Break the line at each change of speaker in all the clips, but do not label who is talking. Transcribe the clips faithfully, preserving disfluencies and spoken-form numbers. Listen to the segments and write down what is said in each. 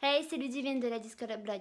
Hey, c'est Ludivine de la Discologue Blog.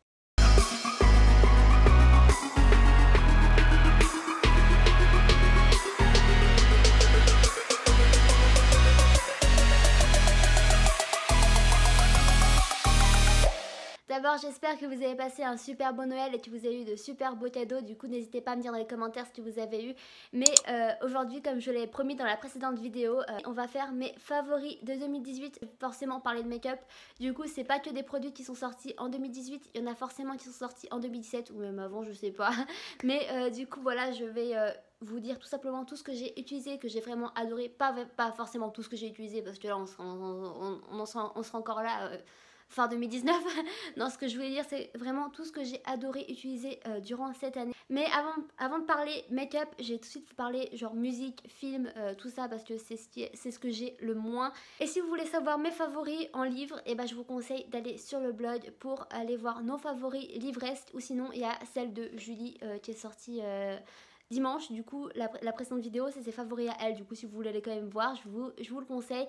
D'abord, j'espère que vous avez passé un super bon Noël et que vous avez eu de super beaux cadeaux. Du coup, n'hésitez pas à me dire dans les commentaires ce que vous avez eu. Mais euh, aujourd'hui, comme je l'ai promis dans la précédente vidéo, euh, on va faire mes favoris de deux mille dix-huit. Forcément parler de make-up. Du coup, c'est pas que des produits qui sont sortis en deux mille dix-huit. Il y en a forcément qui sont sortis en deux mille dix-sept ou même avant, je sais pas. Mais euh, du coup, voilà, je vais... Euh, vous dire tout simplement tout ce que j'ai utilisé, que j'ai vraiment adoré, pas, pas forcément tout ce que j'ai utilisé parce que là on sera, on, on, on sera, on sera encore là euh, fin deux mille dix-neuf. Non, ce que je voulais dire c'est vraiment tout ce que j'ai adoré utiliser euh, durant cette année. Mais avant, avant de parler make-up, j'ai tout de suite vous parler genre musique, film, euh, tout ça parce que c'est ce, qui est, c'est ce que j'ai le moins. Et si vous voulez savoir mes favoris en livre, et eh ben je vous conseille d'aller sur le blog pour aller voir nos favoris livresques ou sinon il y a celle de Julie euh, qui est sortie... Euh, dimanche. Du coup la, la précédente vidéo c'est ses favoris à elle, du coup si vous voulez aller quand même voir, je vous, je vous le conseille.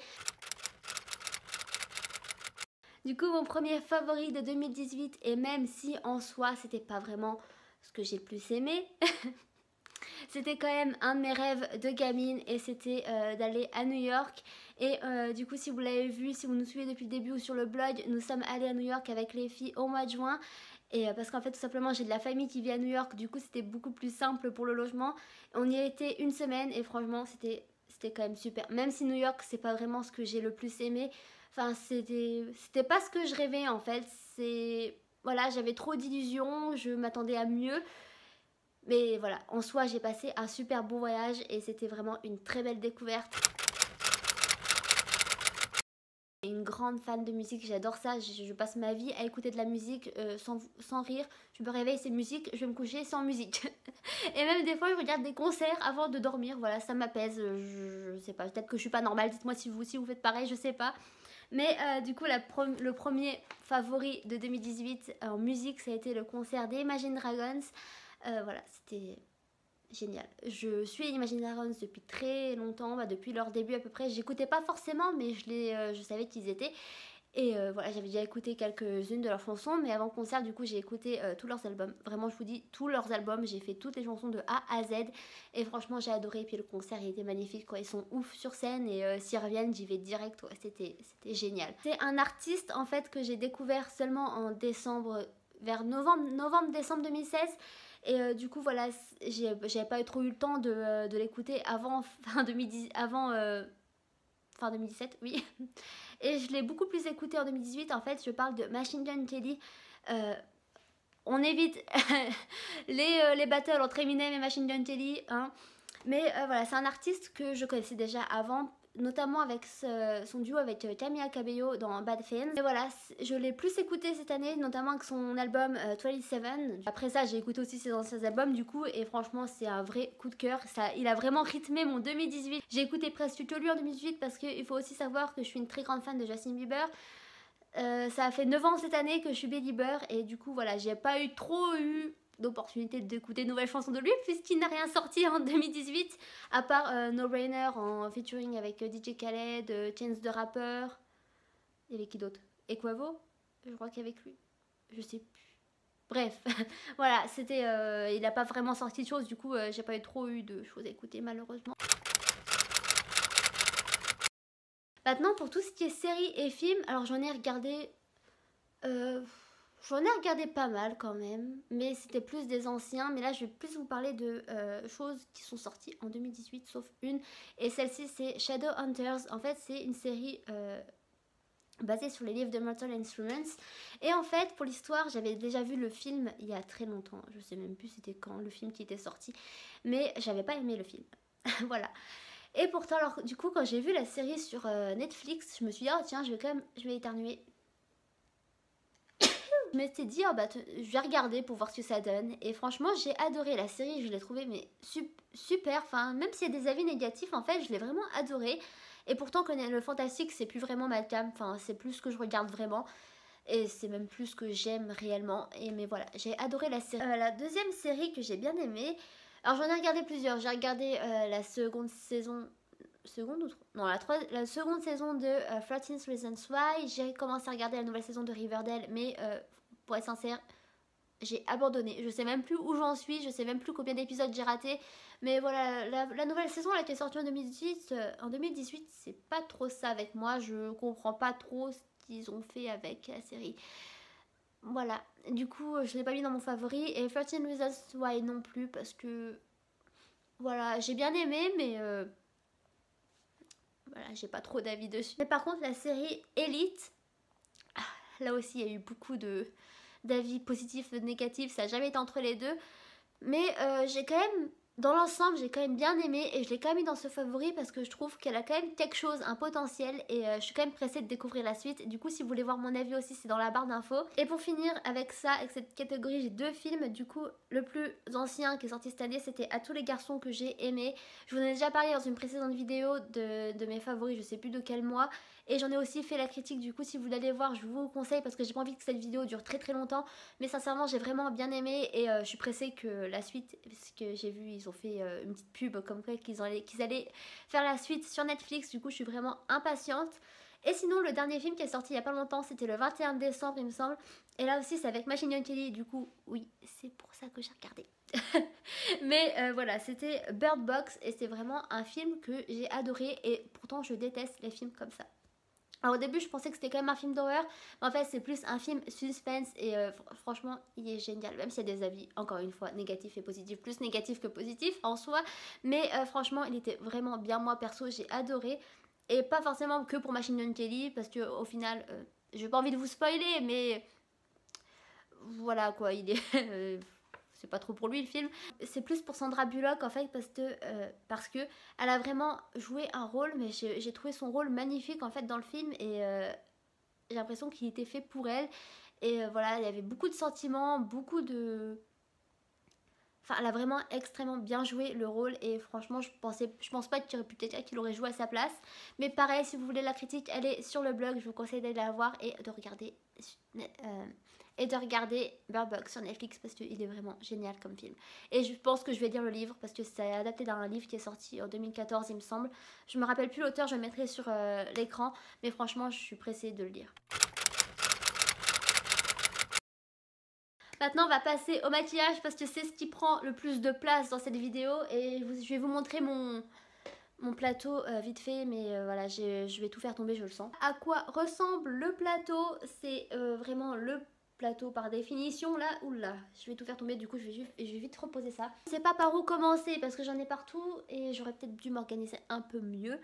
Du coup mon premier favori de deux mille dix-huit, et même si en soi c'était pas vraiment ce que j'ai le plus aimé c'était quand même un de mes rêves de gamine et c'était euh, d'aller à New York. Et euh, du coup si vous l'avez vu, si vous nous suivez depuis le début ou sur le blog, nous sommes allés à New York avec les filles au mois de juin. Et euh, parce qu'en fait tout simplement j'ai de la famille qui vit à New York, du coup c'était beaucoup plus simple pour le logement. On y a été une semaine et franchement c'était c'était quand même super. Même si New York c'est pas vraiment ce que j'ai le plus aimé, enfin c'était c'était pas ce que je rêvais en fait. C'est voilà, j'avais trop d'illusions, je m'attendais à mieux. Mais voilà, en soi j'ai passé un super beau voyage et c'était vraiment une très belle découverte. Une grande fan de musique, j'adore ça, je, je passe ma vie à écouter de la musique euh, sans, sans rire. Je me réveille, c'est musique, je vais me coucher sans musique. Et même des fois je regarde des concerts avant de dormir, voilà, ça m'apaise, je, je sais pas, peut-être que je suis pas normale, dites-moi si vous aussi vous faites pareil, je sais pas. Mais euh, du coup la prom le premier favori de deux mille dix-huit en musique ça a été le concert des Imagine Dragons. Euh, voilà, c'était... génial. Je suis Imagine Dragons depuis très longtemps, bah depuis leur début à peu près. J'écoutais pas forcément, mais je, les, euh, je savais qui ils étaient. Et euh, voilà, j'avais déjà écouté quelques-unes de leurs chansons, mais avant le concert, du coup, j'ai écouté euh, tous leurs albums. Vraiment, je vous dis, tous leurs albums. J'ai fait toutes les chansons de A à Z. Et franchement, j'ai adoré. Et puis le concert, il était magnifique, quoi. Ils sont ouf sur scène. Et euh, s'ils reviennent, j'y vais direct, quoi. C'était génial. C'est un artiste, en fait, que j'ai découvert seulement en décembre, vers novembre, novembre-décembre deux mille seize. Et euh, du coup voilà, j'avais pas trop eu le temps de, euh, de l'écouter avant fin deux mille dix, avant euh, fin deux mille dix-sept, oui. Et je l'ai beaucoup plus écouté en deux mille dix-huit. En fait, je parle de Machine Gun Kelly. Euh, on évite les, euh, les battles entre Eminem et Machine Gun Kelly, hein. Mais euh, voilà, c'est un artiste que je connaissais déjà avant, notamment avec ce, son duo avec Camila Cabello dans Bad Things. Et voilà, je l'ai plus écouté cette année, notamment avec son album euh, vingt-sept. Après ça, j'ai écouté aussi ses anciens albums du coup, et franchement, c'est un vrai coup de cœur. Ça, il a vraiment rythmé mon deux mille dix-huit. J'ai écouté presque que lui en deux mille dix-huit parce qu'il faut aussi savoir que je suis une très grande fan de Justin Bieber. Euh, ça a fait neuf ans cette année que je suis Belieber et du coup, voilà, j'ai pas eu trop eu d'opportunité d'écouter de nouvelles chansons de lui puisqu'il n'a rien sorti en deux mille dix-huit à part euh, No Brainer en featuring avec euh, D J Khaled, euh, Chance the Rapper. Il y avait qui d'autre? Equavo, je crois qu'avec lui, je sais plus. Bref, voilà, c'était, euh, il n'a pas vraiment sorti de choses, du coup euh, j'ai pas eu trop eu de choses à écouter malheureusement. Maintenant pour tout ce qui est séries et films, alors j'en ai regardé... Euh, J'en ai regardé pas mal quand même, mais c'était plus des anciens. Mais là, je vais plus vous parler de euh, choses qui sont sorties en deux mille dix-huit, sauf une. Et celle-ci, c'est Shadowhunters. En fait, c'est une série euh, basée sur les livres de Mortal Instruments. Et en fait, pour l'histoire, j'avais déjà vu le film il y a très longtemps. Je sais même plus c'était quand le film qui était sorti. Mais j'avais pas aimé le film. Voilà. Et pourtant, alors, du coup, quand j'ai vu la série sur euh, Netflix, je me suis dit, oh tiens, je vais quand même, je vais éternuer. Je m'étais dit, oh bah, je vais regarder pour voir ce que ça donne. Et franchement, j'ai adoré la série, je l'ai trouvée mais super. Enfin, même s'il y a des avis négatifs, en fait, je l'ai vraiment adoré. Et pourtant, quand le fantastique, c'est plus vraiment ma came. Enfin, c'est plus ce que je regarde vraiment. Et c'est même plus ce que j'aime réellement. Et mais voilà, j'ai adoré la série. Euh, la deuxième série que j'ai bien aimée, alors j'en ai regardé plusieurs. J'ai regardé euh, la seconde saison, seconde ou tro- non la, trois- la seconde saison de euh, thirteen Reasons Why. J'ai commencé à regarder la nouvelle saison de Riverdale, mais euh, pour être sincère, j'ai abandonné. Je sais même plus où j'en suis, je sais même plus combien d'épisodes j'ai raté. Mais voilà, la, la nouvelle saison là, qui est sortie en deux mille dix-huit, euh, en deux mille dix-huit, c'est pas trop ça avec moi. Je comprends pas trop ce qu'ils ont fait avec la série. Voilà, du coup, je l'ai pas mis dans mon favori. Et thirteen Reasons Why non plus, parce que voilà, j'ai bien aimé, mais euh, voilà, j'ai pas trop d'avis dessus. Mais par contre, la série Elite, ah, là aussi, il y a eu beaucoup de d'avis positifs, négatifs, ça n'a jamais été entre les deux. Mais euh, j'ai quand même, dans l'ensemble, j'ai quand même bien aimé et je l'ai quand même mis dans ce favori parce que je trouve qu'elle a quand même quelque chose, un potentiel, et euh, je suis quand même pressée de découvrir la suite. Du coup, si vous voulez voir mon avis aussi, c'est dans la barre d'infos. Et pour finir avec ça, avec cette catégorie, j'ai deux films. Du coup, le plus ancien qui est sorti cette année, c'était À tous les garçons que j'ai aimé. Je vous en ai déjà parlé dans une précédente vidéo de, de mes favoris, je sais plus de quel mois. Et j'en ai aussi fait la critique, du coup si vous l'allez voir je vous conseille parce que j'ai pas envie que cette vidéo dure très très longtemps. Mais sincèrement j'ai vraiment bien aimé et euh, je suis pressée que la suite, parce que j'ai vu ils ont fait euh, une petite pub comme quoi qu'ils allaient, qu'ils allaient faire la suite sur Netflix. Du coup je suis vraiment impatiente. Et sinon le dernier film qui est sorti il y a pas longtemps, c'était le vingt et un décembre il me semble. Et là aussi c'est avec Machine Gun Kelly, du coup oui c'est pour ça que j'ai regardé. Mais euh, voilà, c'était Bird Box et c'est vraiment un film que j'ai adoré et pourtant je déteste les films comme ça. Alors au début je pensais que c'était quand même un film d'horreur, mais en fait c'est plus un film suspense et euh, franchement il est génial, même s'il y a des avis encore une fois négatifs et positifs, plus négatifs que positifs en soi, mais euh, franchement il était vraiment bien, moi perso j'ai adoré, et pas forcément que pour Machine Gun Kelly parce que au final, euh, j'ai pas envie de vous spoiler, mais voilà quoi, il est... euh, c'est pas trop pour lui le film. C'est plus pour Sandra Bullock en fait parce que, euh, parce que elle a vraiment joué un rôle, mais j'ai trouvé son rôle magnifique en fait dans le film et euh, j'ai l'impression qu'il était fait pour elle. Et euh, voilà, il y avait beaucoup de sentiments, beaucoup de... Enfin, elle a vraiment extrêmement bien joué le rôle et franchement, je pensais, je pense pas qu'il y aurait pu quelqu'un qui l'aurait joué à sa place. Mais pareil, si vous voulez la critique, elle est sur le blog, je vous conseille d'aller la voir et de regarder... Euh, et de regarder Bird Box sur Netflix parce qu'il est vraiment génial comme film. Et je pense que je vais lire le livre parce que c'est adapté d'un livre qui est sorti en deux mille quatorze il me semble. Je me rappelle plus l'auteur, je le mettrai sur euh, l'écran, mais franchement je suis pressée de le lire. Maintenant on va passer au maquillage parce que c'est ce qui prend le plus de place dans cette vidéo et je vais vous montrer mon... mon plateau euh, vite fait, mais euh, voilà, je vais tout faire tomber, je le sens. À quoi ressemble le plateau? C'est euh, vraiment le plateau par définition. Là, oula, je vais tout faire tomber, du coup je vais, juste, je vais vite reposer ça. Je sais pas par où commencer parce que j'en ai partout et j'aurais peut-être dû m'organiser un peu mieux.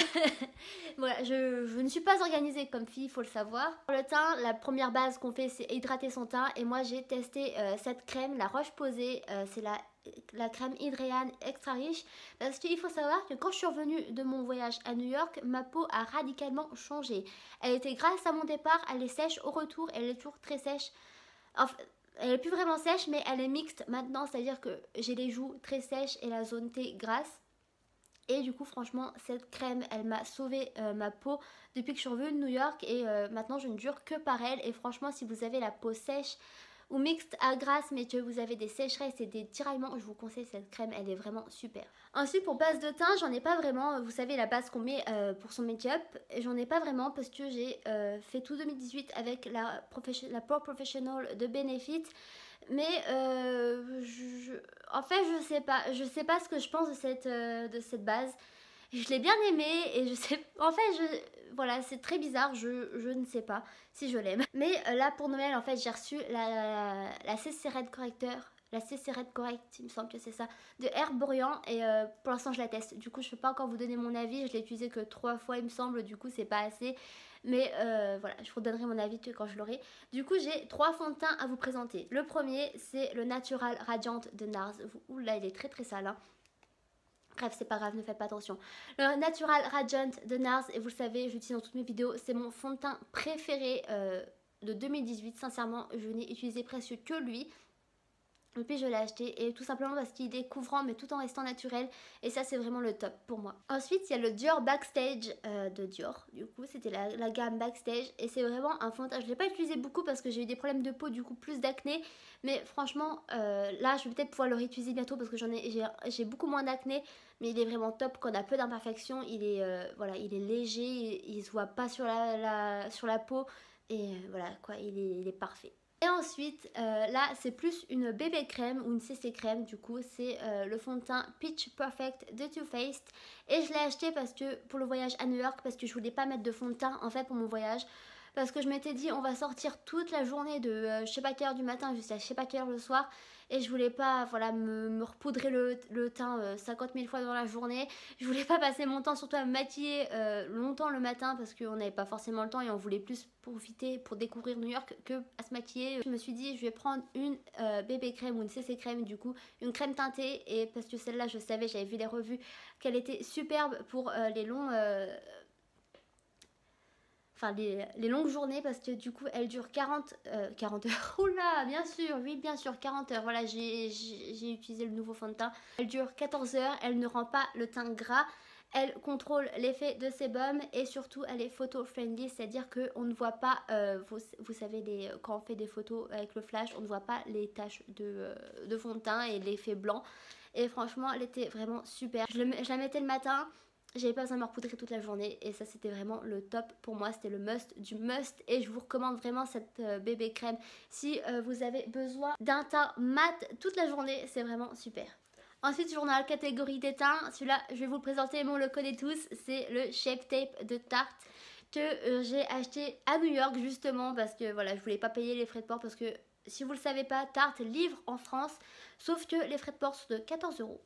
Voilà, je, je ne suis pas organisée comme fille, il faut le savoir. Pour le teint, la première base qu'on fait c'est hydrater son teint et moi j'ai testé euh, cette crème, la Roche-Posay, euh, c'est la la crème Hydréane extra riche parce qu'il faut savoir que quand je suis revenue de mon voyage à New York, ma peau a radicalement changé. Elle était grasse à mon départ, elle est sèche au retour, elle est toujours très sèche. Enfin, elle est plus vraiment sèche mais elle est mixte maintenant, c'est à dire que j'ai les joues très sèches et la zone T grasse. Et du coup franchement cette crème elle m'a sauvé euh, ma peau depuis que je suis revenue de New York et euh, maintenant je ne jure que par elle. Et franchement si vous avez la peau sèche ou mixte à grasse mais que vous avez des sécheresses et des tiraillements, je vous conseille cette crème, elle est vraiment super. Ensuite pour base de teint, j'en ai pas vraiment, vous savez la base qu'on met euh, pour son make-up, j'en ai pas vraiment parce que j'ai euh, fait tout deux mille dix-huit avec la, la Pore Professional de Benefit. Mais euh, je, je, en fait je sais pas, je sais pas ce que je pense de cette, euh, de cette base. Je l'ai bien aimée et je sais, en fait je, voilà c'est très bizarre, je, je ne sais pas si je l'aime. Mais euh, là pour Noël en fait j'ai reçu la, la, la C C Red Correcteur, la C C Red Correct il me semble que c'est ça, de Herborian et euh, pour l'instant je la teste. Du coup je peux pas encore vous donner mon avis, je l'ai utilisé que trois fois il me semble, du coup c'est pas assez. Mais euh, voilà, je vous donnerai mon avis quand je l'aurai. Du coup, j'ai trois fonds de teint à vous présenter. Le premier, c'est le Natural Radiant de NARS. Ouh là, il est très très sale. Hein. Bref, c'est pas grave, ne faites pas attention. Le Natural Radiant de NARS, et vous le savez, je l'utilise dans toutes mes vidéos. C'est mon fond de teint préféré euh, de deux mille dix-huit. Sincèrement, je n'ai utilisé presque que lui. Et puis je l'ai acheté et tout simplement parce qu'il est couvrant mais tout en restant naturel et ça c'est vraiment le top pour moi. Ensuite il y a le Dior Backstage euh, de Dior, du coup c'était la, la gamme Backstage et c'est vraiment un fond de teint. Je ne l'ai pas utilisé beaucoup parce que j'ai eu des problèmes de peau, du coup plus d'acné, mais franchement euh, là je vais peut-être pouvoir le réutiliser bientôt parce que j'en ai j'ai beaucoup moins d'acné, mais il est vraiment top quand on a peu d'imperfections. Il est euh, voilà, il est léger, il, il se voit pas sur la, la, sur la peau et euh, voilà quoi, il est, il est parfait. Et ensuite, euh, là, c'est plus une bébé crème ou une C C crème. Du coup, c'est euh, le fond de teint Peach Perfect de Too Faced. Et je l'ai acheté parce que pour le voyage à New York, parce que je voulais pas mettre de fond de teint en fait pour mon voyage. Parce que je m'étais dit, on va sortir toute la journée de euh, je sais pas quelle heure du matin jusqu'à je sais pas quelle heure le soir. Et je voulais pas voilà, me, me repoudrer le, le teint euh, cinquante mille fois dans la journée. Je voulais pas passer mon temps surtout à me maquiller euh, longtemps le matin parce qu'on n'avait pas forcément le temps et on voulait plus profiter pour découvrir New York que à se maquiller. Je me suis dit je vais prendre une euh, bébé crème ou une C C crème, du coup une crème teintée, et parce que celle-là je savais, j'avais vu les revues qu'elle était superbe pour euh, les longs... Euh, Enfin les, les longues journées parce que du coup elle dure quarante, euh, quarante heures. Oula, bien sûr, oui bien sûr, quarante heures. Voilà, j'ai utilisé le nouveau fond de teint. Elle dure quatorze heures, elle ne rend pas le teint gras. Elle contrôle l'effet de sébum et surtout elle est photo friendly, c'est à dire qu'on ne voit pas, euh, vous, vous savez les, quand on fait des photos avec le flash, on ne voit pas les taches de, euh, de fond de teint et l'effet blanc. Et franchement elle était vraiment super. Je, le, je la mettais le matin. J'avais pas besoin de me repoudrer toute la journée et ça c'était vraiment le top pour moi, c'était le must du must et je vous recommande vraiment cette euh, bébé crème si euh, vous avez besoin d'un teint mat toute la journée, c'est vraiment super. Ensuite toujours dans la catégorie des teints, celui-là je vais vous le présenter, mais on le connaît tous, c'est le Shape Tape de Tarte que euh, j'ai acheté à New York justement parce que voilà, je voulais pas payer les frais de port parce que si vous le savez pas, Tarte livre en France, sauf que les frais de port sont de quatorze euros.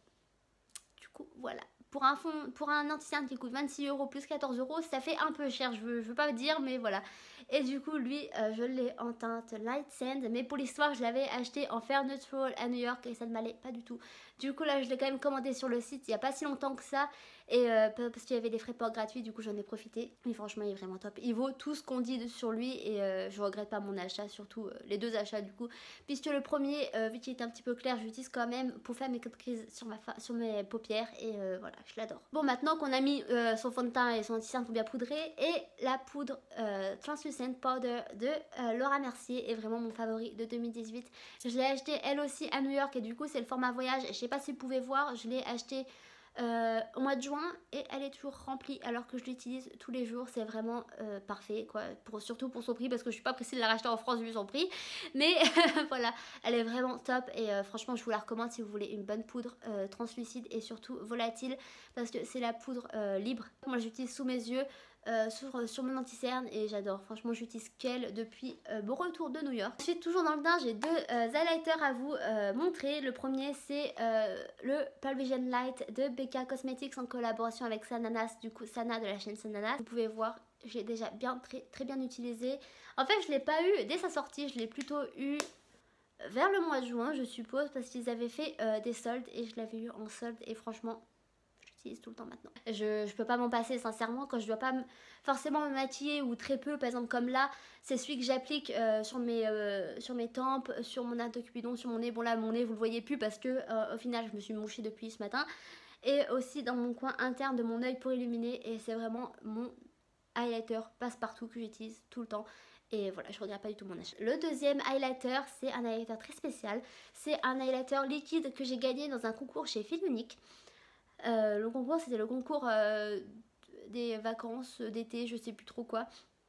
Du coup voilà. Pour un, fond, pour un anti-cerne qui coûte vingt-six euros plus quatorze euros, ça fait un peu cher, je veux, je veux pas dire, mais voilà. Et du coup, lui, euh, je l'ai en teinte Light Sand, mais pour l'histoire, je l'avais acheté en Fair Neutral à New York et ça ne m'allait pas du tout. Du coup, là, je l'ai quand même commandé sur le site il n'y a pas si longtemps que ça, et euh, parce qu'il y avait des frais de port gratuits, du coup, j'en ai profité. Mais franchement, il est vraiment top. Il vaut tout ce qu'on dit sur lui et euh, je regrette pas mon achat, surtout euh, les deux achats du coup. Puisque le premier, euh, vu qu'il était un petit peu clair, j'utilise quand même pour faire mes crises sur, ma sur mes paupières et euh, voilà, je l'adore. Bon, maintenant qu'on a mis euh, son fond de teint et son anti-cerne pour bien poudrer, et la poudre euh, Translucent Powder de euh, Laura Mercier est vraiment mon favori de deux mille dix-huit. Je l'ai acheté elle aussi à New York et du coup c'est le format voyage. Je sais pas si vous pouvez voir, je l'ai acheté Euh, au mois de juin et elle est toujours remplie alors que je l'utilise tous les jours. C'est vraiment euh, parfait quoi, pour, surtout pour son prix parce que je suis pas pressée de la racheter en France vu son prix, mais voilà, elle est vraiment top et euh, franchement je vous la recommande si vous voulez une bonne poudre euh, translucide et surtout volatile parce que c'est la poudre euh, libre. Moi j'utilise sous mes yeux, Euh, sur, sur mon anti-cerne et j'adore, franchement j'utilise qu'elle depuis euh, mon retour de New York. Ensuite toujours dans le teint, j'ai deux euh, highlighters à vous euh, montrer. Le premier c'est euh, le Pearl Vision Light de B K Cosmetics en collaboration avec Sananas, du coup Sana de la chaîne Sananas. Vous pouvez voir, j'ai déjà bien très, très bien utilisé. En fait je l'ai pas eu dès sa sortie, je l'ai plutôt eu vers le mois de juin je suppose parce qu'ils avaient fait euh, des soldes et je l'avais eu en solde et franchement tout le temps maintenant. Je, je peux pas m'en passer sincèrement quand je dois pas forcément me maquiller ou très peu, par exemple comme là, c'est celui que j'applique euh, sur, mes, euh, sur mes tempes, sur mon arc de Cupidon, sur mon nez. Bon là mon nez vous le voyez plus parce que euh, au final je me suis mouchée depuis ce matin. Et aussi dans mon coin interne de mon œil pour illuminer et c'est vraiment mon highlighter passe-partout que j'utilise tout le temps. Et voilà, je regrette pas du tout mon achat. Le deuxième highlighter, c'est un highlighter très spécial. C'est un highlighter liquide que j'ai gagné dans un concours chez Film Unique. Euh, le concours c'était le concours euh, des vacances d'été, je sais plus trop quoi,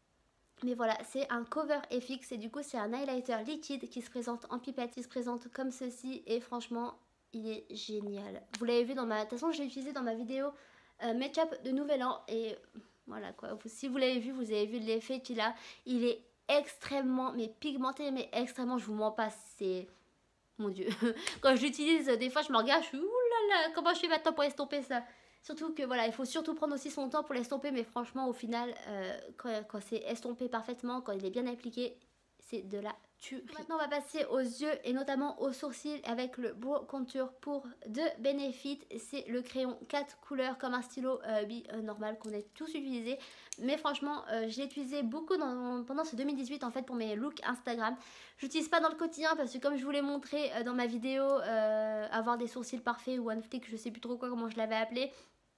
mais voilà, c'est un cover F X et du coup c'est un highlighter liquide qui se présente en pipette, qui se présente comme ceci et franchement il est génial. Vous l'avez vu dans ma, de toute façon je l'ai utilisé dans ma vidéo euh, make-up de nouvel an et voilà quoi, vous, si vous l'avez vu, vous avez vu l'effet qu'il a, il est extrêmement mais pigmenté, mais extrêmement, je vous mens pas, c'est... Mon dieu, quand je l'utilise, des fois je me regarde, je suis oulala, comment je fais maintenant pour estomper ça? Surtout que voilà, il faut surtout prendre aussi son temps pour l'estomper, mais franchement, au final, euh, quand, quand c'est estompé parfaitement, quand il est bien appliqué, c'est de la tuerie. Maintenant on va passer aux yeux et notamment aux sourcils avec le Brow Contour pour de Benefit. C'est le crayon quatre couleurs comme un stylo euh, bi euh, normal qu'on a tous utilisé. Mais franchement euh, je l'ai utilisé beaucoup dans, pendant ce deux mille dix-huit en fait pour mes looks Instagram. Je l'utilise pas dans le quotidien parce que comme je vous l'ai montré euh, dans ma vidéo euh, avoir des sourcils parfaits ou one flick, je sais plus trop quoi comment je l'avais appelé.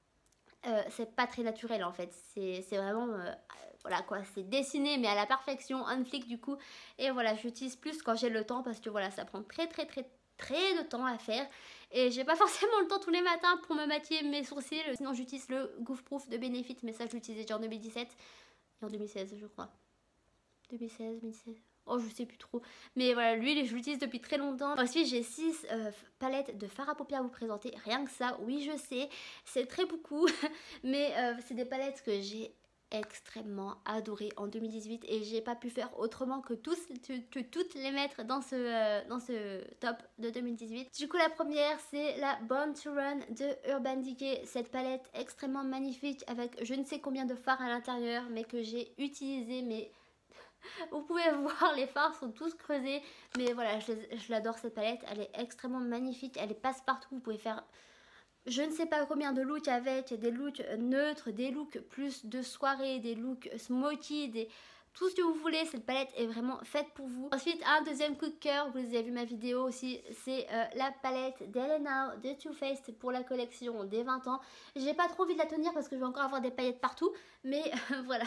Euh, c'est pas très naturel en fait, c'est vraiment euh, voilà quoi, c'est dessiné mais à la perfection, un flic du coup. Et voilà, j'utilise plus quand j'ai le temps parce que voilà, ça prend très très très très de temps à faire et j'ai pas forcément le temps tous les matins pour me maquiller mes sourcils. Sinon j'utilise le Goof Proof de Benefit, mais ça je l'utilisais déjà en deux mille dix-sept et en deux mille seize je crois. deux mille seize, deux mille seize. Oh, je sais plus trop. Mais voilà, lui, je l'utilise depuis très longtemps. Ensuite, j'ai six euh, palettes de fard à paupières à vous présenter. Rien que ça, oui, je sais. C'est très beaucoup. Mais euh, c'est des palettes que j'ai extrêmement adorées en deux mille dix-huit. Et j'ai pas pu faire autrement que, tous, que, que toutes les mettre dans ce, euh, dans ce top de deux mille dix-huit. Du coup, la première, c'est la Born to Run de Urban Decay. Cette palette extrêmement magnifique avec je ne sais combien de fards à l'intérieur. Mais que j'ai utilisé, mais... Vous pouvez voir, les fards sont tous creusés. Mais voilà, je, je l'adore cette palette. Elle est extrêmement magnifique. Elle est passe-partout. Vous pouvez faire je ne sais pas combien de looks avec. Des looks neutres, des looks plus de soirée, des looks smoky, des... tout ce que vous voulez. Cette palette est vraiment faite pour vous. Ensuite, un deuxième coup de cœur. Vous avez vu ma vidéo aussi. C'est euh, la palette d'Elena de Too Faced pour la collection des vingt ans. J'ai pas trop envie de la tenir parce que je vais encore avoir des paillettes partout. Mais euh, voilà.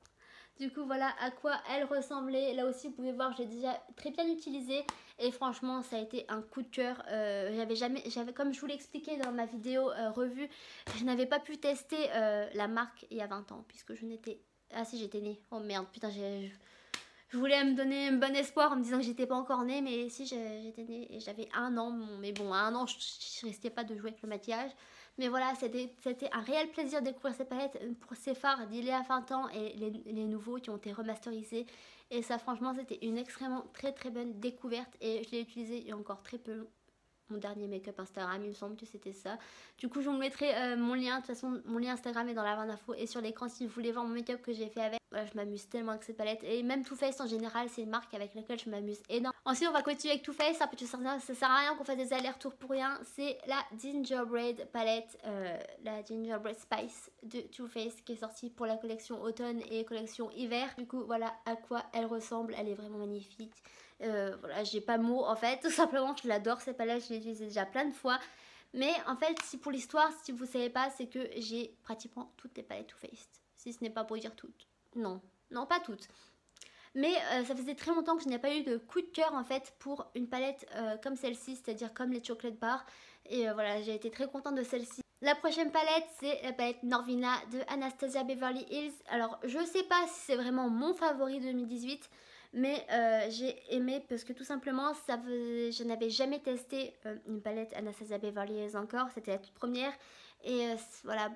Du coup, voilà à quoi elle ressemblait. Là aussi, vous pouvez voir, je l'ai déjà très bien utilisée. Et franchement, ça a été un coup de cœur. Euh, j'avais jamais, j'avais, comme je vous l'ai expliqué dans ma vidéo euh, revue, je n'avais pas pu tester euh, la marque il y a vingt ans. Puisque je n'étais... Ah si, j'étais née. Oh merde, putain, j'ai... Je voulais me donner un bon espoir en me disant que j'étais pas encore née. Mais si, j'étais née et j'avais un an. Mais bon, à un an, je ne restais pas de jouer avec le maquillage. Mais voilà, c'était un réel plaisir de découvrir ces palettes pour ces fards d'il y a vingt ans et les, les nouveaux qui ont été remasterisés. Et ça, franchement, c'était une extrêmement très très bonne découverte. Et je l'ai utilisé il y a encore très peu. Mon dernier make-up Instagram, il me semble que c'était ça. Du coup, je vous mettrai euh, mon lien. De toute façon, mon lien Instagram est dans la barre d'infos et sur l'écran si vous voulez voir mon make-up que j'ai fait avec. Voilà, je m'amuse tellement avec cette palette. Et même Too Faced en général, c'est une marque avec laquelle je m'amuse énormément. Ensuite, on va continuer avec Too Faced. Ça, ça sert à rien qu'on fasse des allers-retours pour rien. C'est la Gingerbread palette, euh, la Gingerbread Spice de Too Faced qui est sortie pour la collection automne et collection hiver. Du coup, voilà à quoi elle ressemble. Elle est vraiment magnifique. Euh, voilà, j'ai pas mot en fait, tout simplement je l'adore cette palette, je l'ai utilisée déjà plein de fois. Mais en fait, si pour l'histoire, si vous savez pas, c'est que j'ai pratiquement toutes les palettes Too Faced. Si ce n'est pas pour dire toutes. Non, non pas toutes. Mais euh, ça faisait très longtemps que je n'ai pas eu de coup de cœur en fait pour une palette euh, comme celle-ci, c'est-à-dire comme les chocolate bars. Et euh, voilà, j'ai été très contente de celle-ci. La prochaine palette, c'est la palette Norvina de Anastasia Beverly Hills. Alors, je sais pas si c'est vraiment mon favori de deux mille dix-huit. Mais euh, j'ai aimé parce que tout simplement, ça faisait, je n'avais jamais testé euh, une palette Anastasia Beverly Hills encore. C'était la toute première. Et euh, voilà,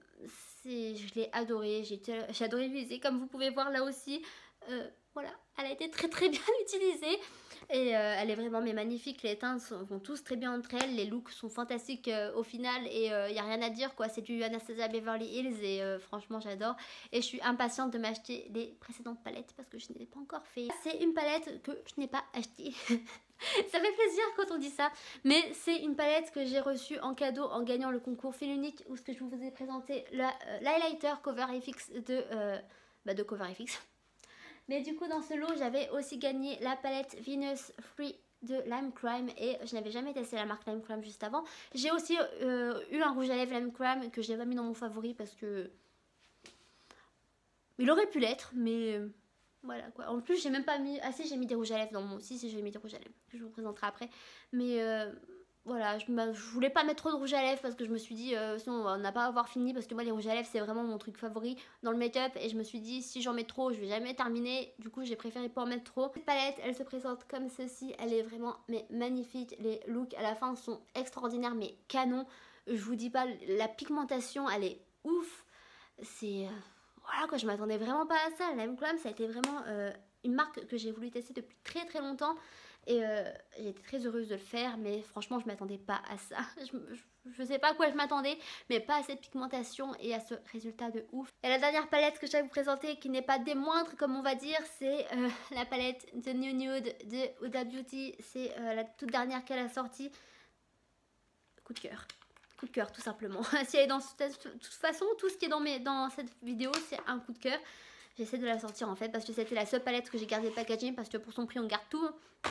je l'ai adorée. J'ai adoré l'utiliser. Comme vous pouvez voir là aussi, euh, voilà, elle a été très très bien utilisée. Et euh, elle est vraiment mais magnifique. Les teintes sont, vont tous très bien entre elles. Les looks sont fantastiques euh, au final. Et il euh, n'y a rien à dire quoi. C'est du Anastasia Beverly Hills. Et euh, franchement j'adore. Et je suis impatiente de m'acheter les précédentes palettes parce que je ne l'ai pas encore fait. C'est une palette que je n'ai pas achetée. Ça fait plaisir quand on dit ça. Mais c'est une palette que j'ai reçue en cadeau en gagnant le concours Fil Unique. Où ce que je vous ai présenté l'highlighter euh, Cover F X de, euh, bah, de Cover F X. Mais du coup dans ce lot j'avais aussi gagné la palette Venus Free de Lime Crime et je n'avais jamais testé la marque Lime Crime juste avant. J'ai aussi euh, eu un rouge à lèvres Lime Crime que je n'ai pas mis dans mon favori parce que il aurait pu l'être mais euh, voilà quoi. En plus j'ai même pas mis, ah si j'ai mis des rouges à lèvres dans mon, si si j'ai mis des rouges à lèvres que je vous présenterai après mais euh, voilà, je, je voulais pas mettre trop de rouge à lèvres parce que je me suis dit euh, sinon on n'a pas à avoir fini parce que moi les rouges à lèvres c'est vraiment mon truc favori dans le make-up et je me suis dit si j'en mets trop je vais jamais terminer, du coup j'ai préféré pas en mettre trop. Cette palette elle se présente comme ceci, elle est vraiment mais magnifique, les looks à la fin sont extraordinaires mais canon, je vous dis pas, la pigmentation elle est ouf, c'est... Euh, voilà quoi, je m'attendais vraiment pas à ça, la Lime Crime ça a été vraiment... Euh, une marque que j'ai voulu tester depuis très très longtemps. Et euh, j'ai été très heureuse de le faire, mais franchement je m'attendais pas à ça. Je, je, je sais pas à quoi je m'attendais, mais pas à cette pigmentation et à ce résultat de ouf. Et la dernière palette que je vais vous présenter, qui n'est pas des moindres comme on va dire, c'est euh, la palette The New Nude de Huda Beauty. C'est euh, la toute dernière qu'elle a sortie. Coup de cœur. Coup de cœur tout simplement. Si elle est dans, de toute façon, tout ce qui est dans, mes, dans cette vidéo, c'est un coup de cœur. J'essaie de la sortir en fait, parce que c'était la seule palette que j'ai gardé packaging, parce que pour son prix on garde tout.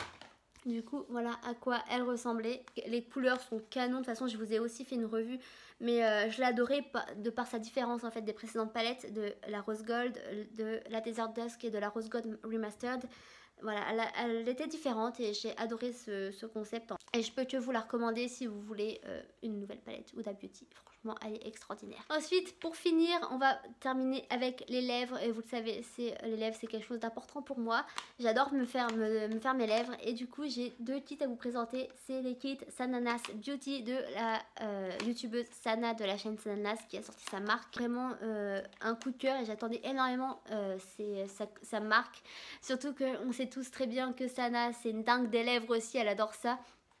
Du coup, voilà à quoi elle ressemblait. Les couleurs sont canon. De toute façon, je vous ai aussi fait une revue. Mais euh, je l'ai adorée de par sa différence en fait des précédentes palettes. De la Rose Gold, de la Desert Dusk et de la Rose Gold Remastered. Voilà, elle, elle était différente et j'ai adoré ce, ce concept. Et je peux que vous la recommander si vous voulez euh, une nouvelle palette Huda Beauty. Franchement, elle est extraordinaire. Ensuite, pour finir, on va terminer avec les lèvres. Et vous le savez, les lèvres, c'est quelque chose d'important pour moi. J'adore me faire, me, me faire mes lèvres. Et du coup, j'ai deux kits à vous présenter. C'est les kits Sananas Beauty de la euh, youtubeuse Sana de la chaîne Sananas qui a sorti sa marque. Vraiment euh, un coup de cœur et j'attendais énormément euh, sa, sa marque. Surtout qu'on sait tous très bien que Sana, c'est une dingue des lèvres aussi. Elle adore ça.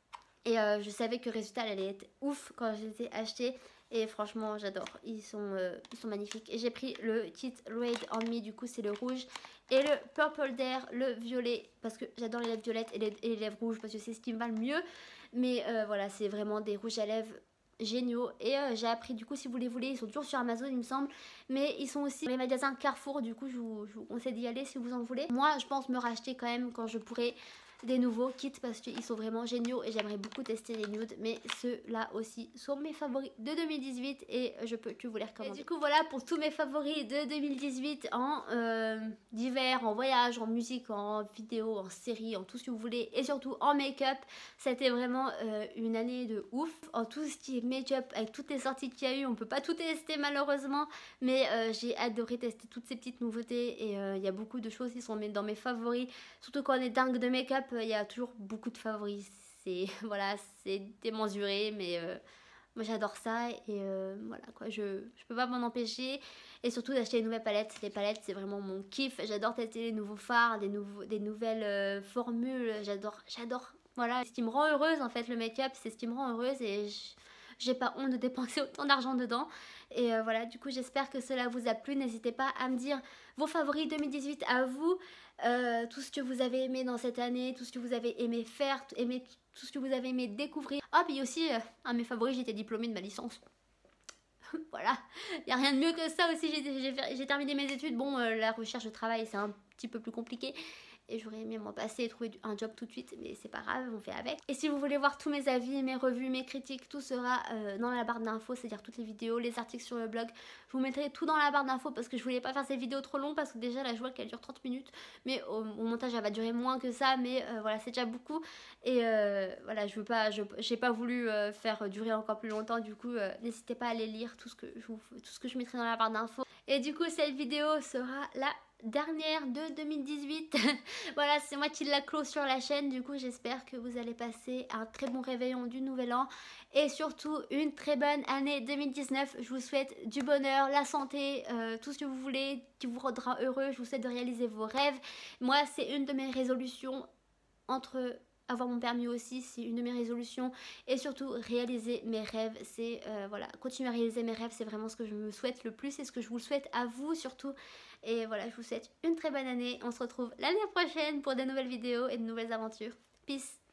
Et euh, je savais que le résultat allait être ouf quand je les ai achetés. Et franchement, j'adore. Ils sont, euh, ils sont magnifiques. Et j'ai pris le kit Raid on Me. Du coup, c'est le rouge. Et le Purple Dare, le violet. Parce que j'adore les lèvres violettes et les, et les lèvres rouges. Parce que c'est ce qui me va le mieux. Mais euh, voilà, c'est vraiment des rouges à lèvres géniaux. Et euh, j'ai appris, du coup, si vous les voulez, ils sont toujours sur Amazon, il me semble. Mais ils sont aussi dans les magasins Carrefour. Du coup, je vous, je vous conseille d'y aller si vous en voulez. Moi, je pense me racheter quand même quand je pourrai des nouveaux kits parce qu'ils sont vraiment géniaux et j'aimerais beaucoup tester les nudes, mais ceux-là aussi sont mes favoris de deux mille dix-huit et je peux que vous les recommander. Et du coup voilà pour tous mes favoris de deux mille dix-huit en euh, divers, en voyage, en musique, en vidéo, en série, en tout ce que vous voulez et surtout en make-up. C'était vraiment euh, une année de ouf en tout ce qui est make-up avec toutes les sorties qu'il y a eu. On peut pas tout tester malheureusement, mais euh, j'ai adoré tester toutes ces petites nouveautés et il euh, y a beaucoup de choses qui sont dans mes favoris, surtout quand on est dingue de make-up. Il y a toujours beaucoup de favoris, c'est voilà, c'est démesuré, mais euh, moi j'adore ça et euh, voilà quoi, je, je peux pas m'en empêcher. Et surtout d'acheter les nouvelles palettes, les palettes c'est vraiment mon kiff, j'adore tester les nouveaux fards, des, nouveaux, des nouvelles euh, formules, j'adore, j'adore, voilà. Ce qui me rend heureuse en fait, le make-up, c'est ce qui me rend heureuse et j'ai pas honte de dépenser autant d'argent dedans. Et euh, voilà, du coup j'espère que cela vous a plu, n'hésitez pas à me dire vos favoris deux mille dix-huit à vous. Euh, tout ce que vous avez aimé dans cette année, tout ce que vous avez aimé faire, aimé, tout ce que vous avez aimé découvrir. Ah, puis aussi, euh, un de mes favoris, j'étais diplômée de ma licence. Voilà, il n'y a rien de mieux que ça aussi, j'ai terminé mes études. Bon, euh, la recherche de travail, c'est un petit peu plus compliqué. Et j'aurais aimé m'en passer et trouver un job tout de suite, mais c'est pas grave, on fait avec. Et si vous voulez voir tous mes avis, mes revues, mes critiques, tout sera euh, dans la barre d'infos, c'est-à-dire toutes les vidéos, les articles sur le blog. Je vous mettrai tout dans la barre d'infos parce que je voulais pas faire ces vidéos trop longues parce que déjà là je vois qu'elle dure trente minutes. Mais au, au montage elle va durer moins que ça, mais euh, voilà, c'est déjà beaucoup. Et euh, voilà, je veux pas, je j'ai pas voulu euh, faire durer encore plus longtemps, du coup euh, n'hésitez pas à aller lire tout ce que je vous, tout ce que je mettrai dans la barre d'infos. Et du coup cette vidéo sera la dernière de deux mille dix-huit. Voilà, c'est moi qui la clôt sur la chaîne. Du coup j'espère que vous allez passer un très bon réveillon du nouvel an et surtout une très bonne année deux mille dix-neuf. Je vous souhaite du bonheur, la santé, euh, tout ce que vous voulez qui vous rendra heureux. Je vous souhaite de réaliser vos rêves. Moi c'est une de mes résolutions, entre avoir mon permis aussi, c'est une de mes résolutions, et surtout réaliser mes rêves. C'est euh, voilà, continuer à réaliser mes rêves, c'est vraiment ce que je me souhaite le plus et ce que je vous le souhaite à vous surtout. Et voilà, je vous souhaite une très bonne année. On se retrouve l'année prochaine pour de nouvelles vidéos et de nouvelles aventures. Peace.